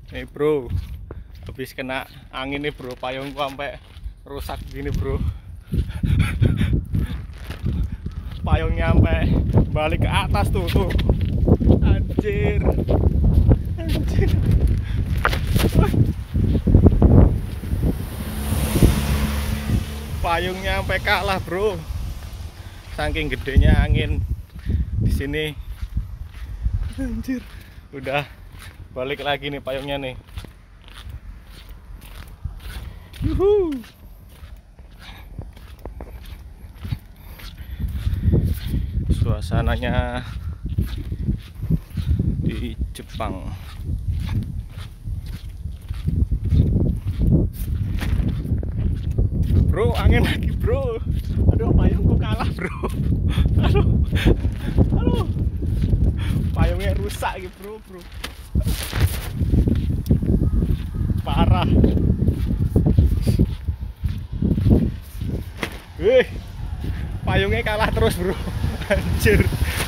Nih bro, habis kena angin nih bro, payungku sampai rusak gini bro. Payungnya sampai balik ke atas tuh. Anjir. Anjir. Payungnya sampai kalah bro. Saking gedenya angin di sini. Anjir. Udah balik lagi nih payungnya nih. Yuhu. Suasananya di Jepang. Bro, angin lagi bro. Aduh, payungku kalah bro. Aduh. Payungnya rusak gitu bro. Parah. Payungnya kalah terus bro. Anjir.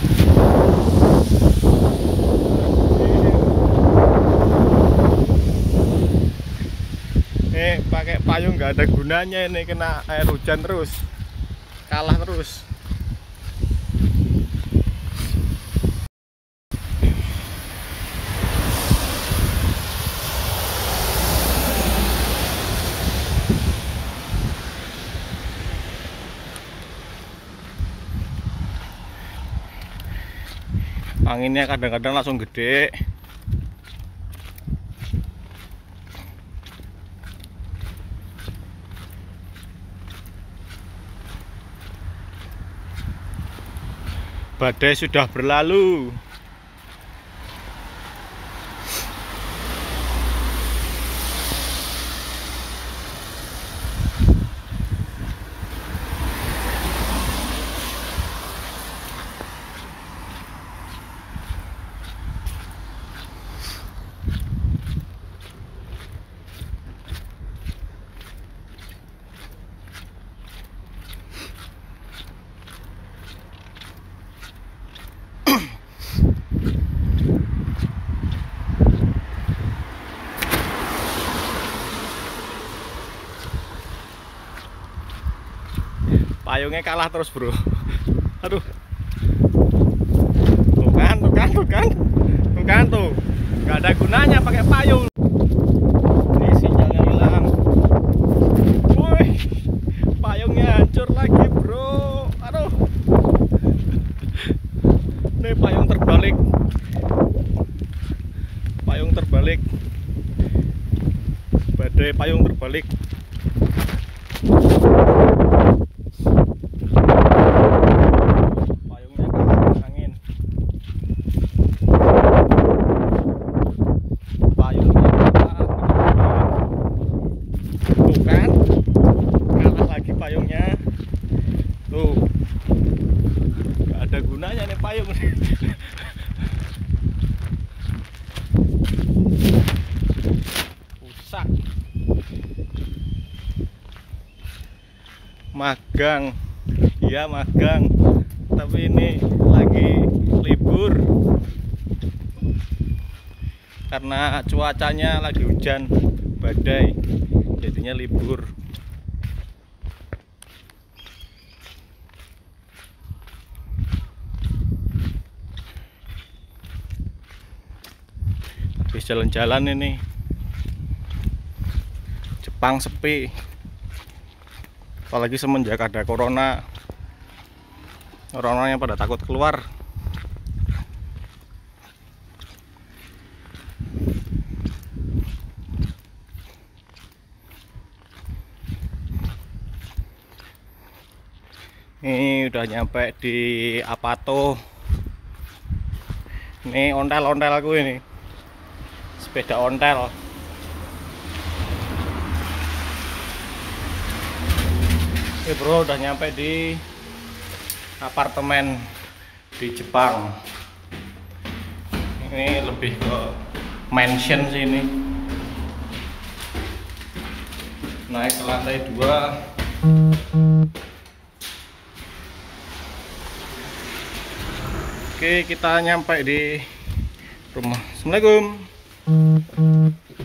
Pakai payung nggak ada gunanya ini, kena air hujan terus, kalah terus. Anginnya kadang-kadang langsung gede. Badai sudah berlalu. Payungnya kalah terus bro. Aduh. Tuh kan tuh. Gak ada gunanya pakai payung. Ini sinyalnya hilang. Woi, payungnya hancur lagi bro. Aduh. Nih payung terbalik. Badai payung terbalik. Payungnya tuh gak ada gunanya nih payung. Rusak. Magang, iya magang, tapi ini lagi libur karena cuacanya lagi hujan badai, jadinya libur. Habis jalan-jalan ini, Jepang sepi, apalagi semenjak ada corona, orang-orang yang pada takut keluar. Ini udah nyampe di Apato. Ini ontel-ontel aku ini, sepeda ontel. Oke bro, udah nyampe di apartemen di Jepang. Ini lebih ke mansion sih ini. Naik ke lantai 2. Oke, kita nyampe di rumah. Assalamualaikum.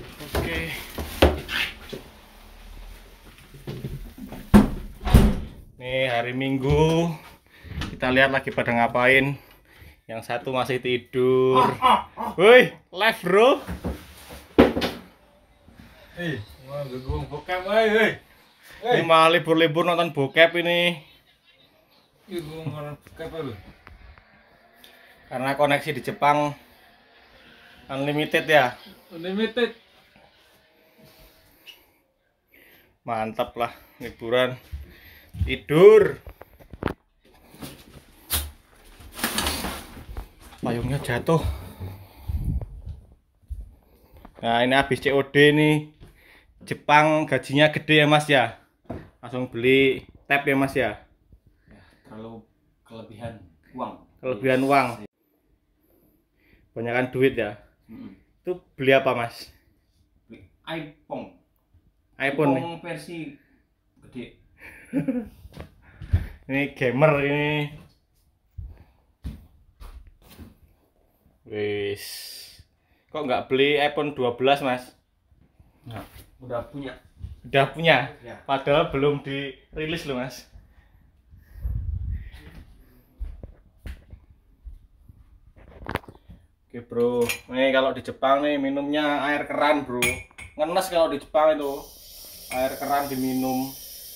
Minggu. Kita lihat lagi pada ngapain. Yang satu masih tidur. Woi, live bro. Mau ganggu bokep woi. Ini malah libur-libur nonton bokep ini. Iku nonton bokep lho. Karena koneksi di Jepang unlimited ya. Unlimited. Mantap lah liburan. Tidur. Payungnya jatuh. Nah, ini habis COD nih. Jepang gajinya gede ya Mas ya. Langsung beli tab ya Mas ya. Kalau kelebihan uang. Kelebihan uang. Banyakan duit ya. Itu beli apa Mas? Beli iPhone. iPhone nih. Versi gede. Ini gamer ini. Wis. Kok nggak beli iPhone 12 Mas? Nah, udah punya. Udah punya? Ya. Padahal belum dirilis loh Mas. Oke bro, nih kalau di Jepang nih minumnya air keran bro. Ngenes kalau di Jepang itu air keran diminum.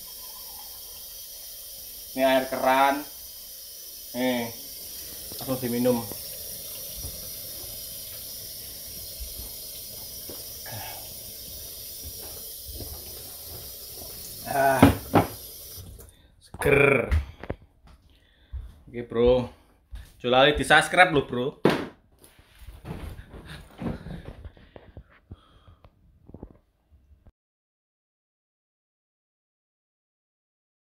Ini air keran, nih langsung diminum. Seger. Oke bro, Jolali di subscribe loh bro.